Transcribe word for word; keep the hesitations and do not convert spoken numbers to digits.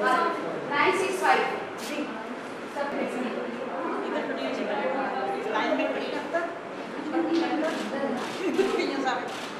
nine six five सब इधर खड़ी है लाइन में खड़ी है अब तक